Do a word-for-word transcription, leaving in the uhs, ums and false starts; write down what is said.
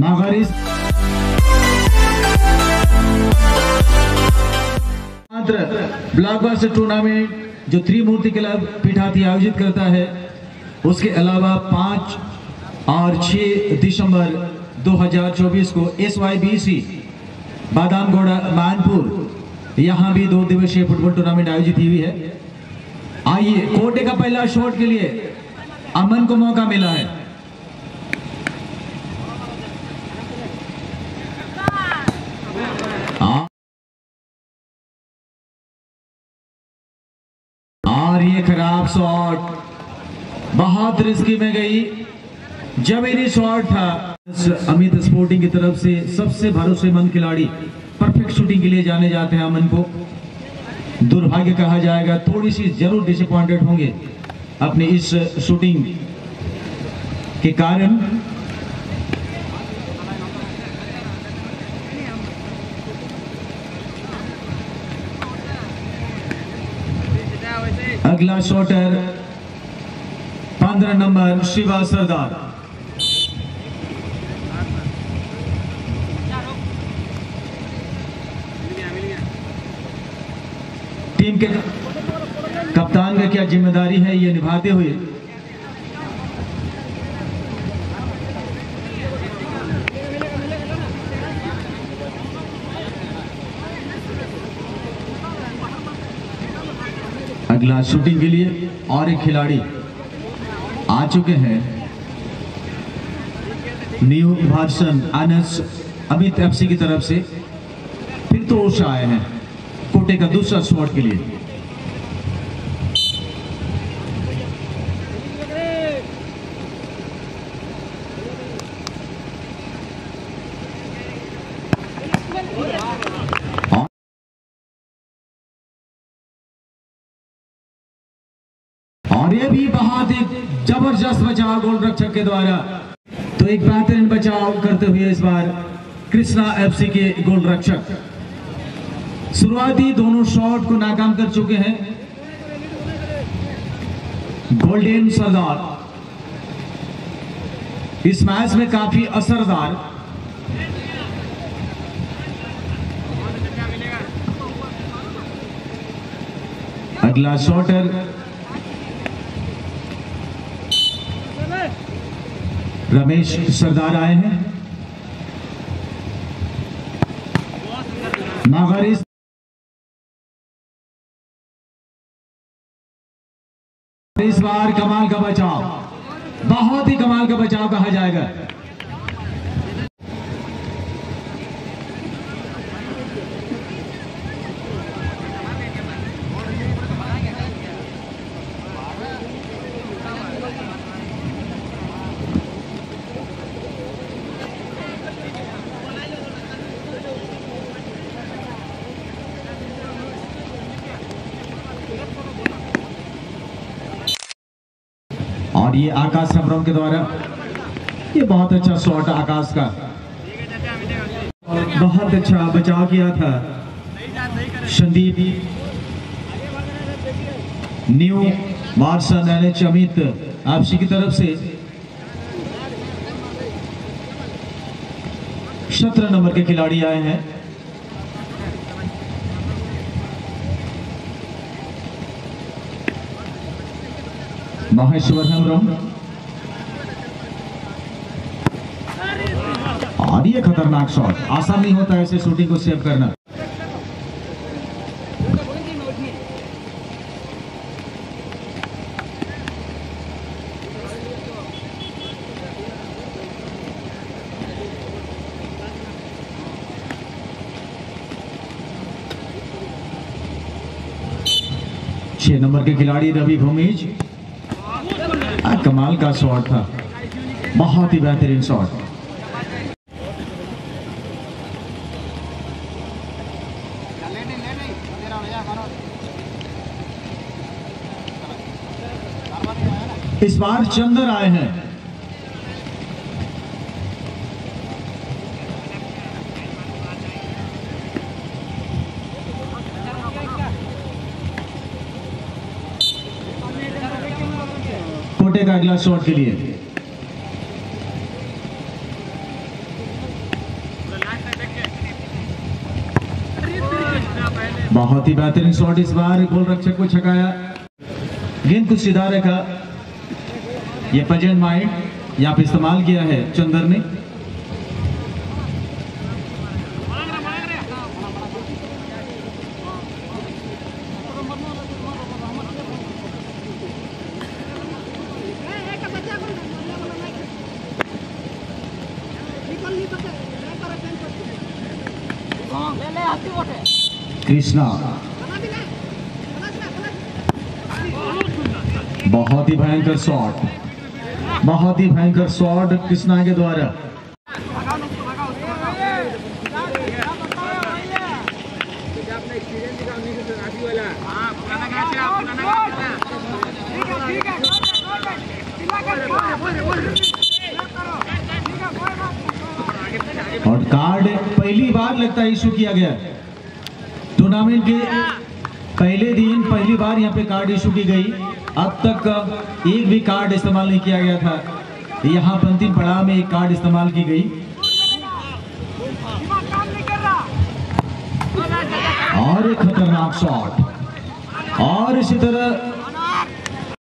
नागारिस blockbuster tournament जो त्रिमूर्ति club पीठाती आयोजित करता है, उसके अलावा पाँच और छह दिसंबर दो हज़ार चौबीस को S Y B C Badamgoda Manpur यहाँ भी दो दिवसीय फुटबॉल टूर्नामेंट आयोजित हुई है। आइए, कोटे का पहला शॉट के लिए अमन को मौका मिला है। और ये खराब शॉट बहुत रिस्की में गई, जमीनी शॉट था। अमित स्पोर्टिंग की तरफ से सबसे भरोसेमंद खिलाड़ी परफेक्ट शूटिंग के लिए जाने जाते हैं अमन को। दुर्भाग्य कहा जाएगा, थोड़ी सी जरूर डिसअपॉइंटेड होंगे अपनी इस शूटिंग के कारण। अगला शॉटर पंद्रह नंबर शिवा सरदार। टीम के कप्तान का क्या जिम्मेदारी है ये निभाते हुए अगला शूटिंग के लिए और एक खिलाड़ी आ चुके हैं। न्यू वर्सन अनस अमित एफसी की तरफ से फिर तो ओशा आए हैं कोटे का दूसरा शॉट के लिए। और ये भी बहुत एक जबरदस्त बचाव गोल रक्षक के द्वारा। तो एक बेहतरीन बचाव करते हुए इस बार कृष्णा एफसी के गोल रक्षक शुरुआती दोनों शॉट को नाकाम कर चुके हैं। गोल्डन सरदार इस मैच में काफी असरदार। अगला शॉटर रमेश सरदार आए हैं। नागारिस इस बार कमाल का बचाव, बहुत ही कमाल का बचाव कहा जाएगा। और ये आकाश सबरम के द्वारा ये बहुत अच्छा शॉट आकाश का, बहुत अच्छा बचाव किया था Sandeep. New version NH Amit आपसी की तरफ से सत्रह नंबर के खिलाड़ी आए हैं। महेश्वर हेम्ब्रम और ये खतरनाक शॉट, आसान नहीं होता ऐसे शूटिंग को सेव करना। छह नंबर के खिलाड़ी रवि भूमिज, कमाल का शॉट था, बहुत ही बेहतरीन शॉट। इस बार चंदर आए हैं। कोटे का अगला शॉट के लिए बहुत ही बेहतरीन शॉट इस बार गोल रक्षक को छकाया, गेंद को सीधा रखा। ये प्रेजेंट माइंड यहाँ पे इस्तेमाल किया है चंदर ने। कृष्णा बहुत ही भयंकर शॉट, बहुत ही भयंकर शॉट कृष्णा के द्वारा। और कार्ड पहली बार लगता है इशू किया गया टूर्नामेंट के पहले दिन, पहली बार यहाँ पे कार्ड इशू की गई। अब तक एक भी कार्ड इस्तेमाल नहीं किया गया था, यहाँ पर अंतिम पड़ाव में एक कार्ड इस्तेमाल की गई। और एक खतरनाक शॉट, और इसी तरह